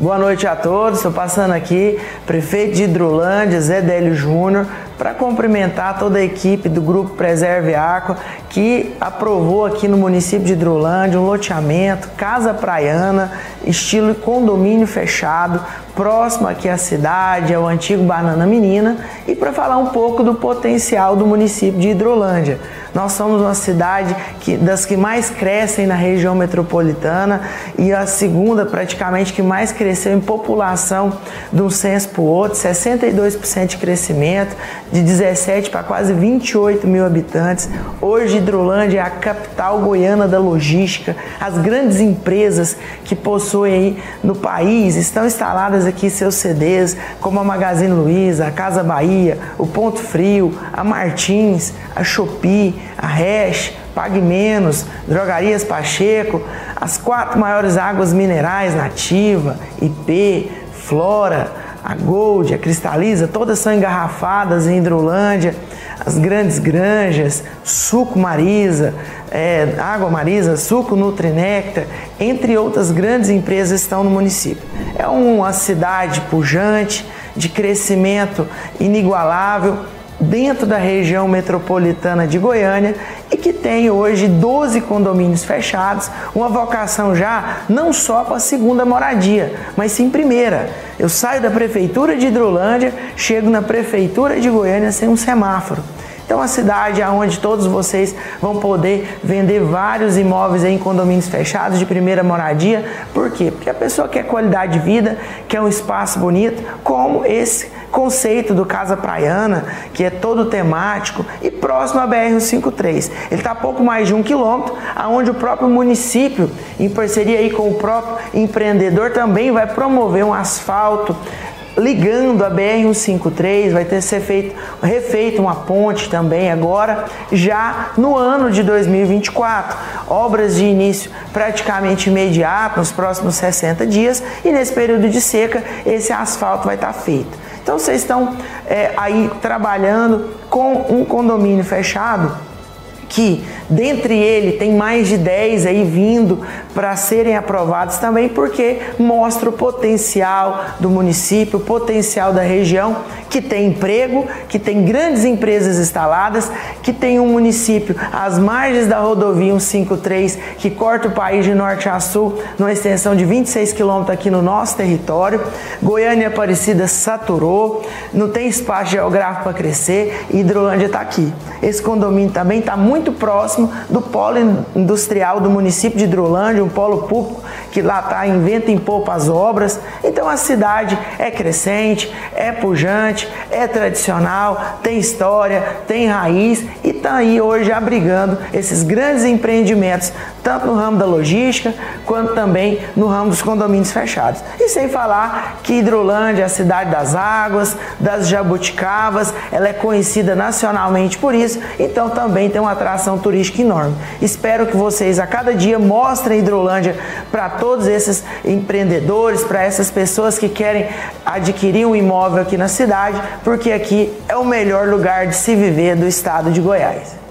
Boa noite a todos, estou passando aqui, prefeito de Hidrolândia, Zé Délio Júnior, para cumprimentar toda a equipe do Grupo Preserve Aqua, que aprovou aqui no município de Hidrolândia um loteamento, casa praiana, estilo condomínio fechado, próximo aqui à cidade, ao antigo Banana Menina, e para falar um pouco do potencial do município de Hidrolândia. Nós somos uma cidade das que mais crescem na região metropolitana e a segunda praticamente que mais cresceu em população de um censo para o outro, 62% de crescimento, de 17 para quase 28 mil habitantes. Hoje Hidrolândia é a capital goiana da logística. As grandes empresas que possuem aí no país estão instaladas aqui seus CDs, como a Magazine Luiza, a Casa Bahia, o Ponto Frio, a Martins, a Shopee, a Hash, Pague Menos, Drogarias Pacheco, as 4 maiores águas minerais, Nativa, IP, Flora, a Gold, a Cristaliza, todas são engarrafadas em Hidrolândia, as grandes granjas, Suco Marisa, Água Marisa, Suco Nutrinectar, entre outras grandes empresas estão no município. É uma cidade pujante, de crescimento inigualável, dentro da região metropolitana de Goiânia e que tem hoje 12 condomínios fechados, uma vocação já não só para a segunda moradia, mas sim primeira. Eu saio da prefeitura de Hidrolândia, chego na prefeitura de Goiânia sem um semáforo. Então, a cidade onde todos vocês vão poder vender vários imóveis em condomínios fechados de primeira moradia. Por quê? Porque a pessoa quer qualidade de vida, quer um espaço bonito, como esse conceito do Casa Praiana, que é todo temático e próximo à BR-153. Ele está a pouco mais de 1 quilômetro, onde o próprio município, em parceria aí com o próprio empreendedor, também vai promover um asfalto ligando a BR-153, vai ter ser refeito uma ponte também agora, já no ano de 2024. Obras de início praticamente imediato, nos próximos 60 dias, e nesse período de seca esse asfalto vai estar feito. Então vocês estão aí trabalhando com um condomínio fechado, que dentre ele tem mais de 10 aí vindo para serem aprovados também, porque mostra o potencial do município, o potencial da região, que tem emprego, que tem grandes empresas instaladas, que tem um município às margens da rodovia 153, que corta o país de norte a sul, numa extensão de 26 quilômetros aqui no nosso território. Goiânia e Aparecida saturou, não tem espaço geográfico para crescer, e Hidrolândia está aqui. Esse condomínio também está muito próximo do polo industrial do município de Hidrolândia, um polo público que lá está em vento em popa as obras. Então a cidade é crescente, é pujante, é tradicional, tem história, tem raiz e está aí hoje abrigando esses grandes empreendimentos, tanto no ramo da logística, quanto também no ramo dos condomínios fechados. E sem falar que Hidrolândia é a cidade das águas, das jabuticabas, ela é conhecida nacionalmente por isso, então também tem uma atração turística enorme. Espero que vocês a cada dia mostrem Hidrolândia para todos esses empreendedores, para essas pessoas que querem adquirir um imóvel aqui na cidade, porque aqui é o melhor lugar de se viver do estado de Goiás.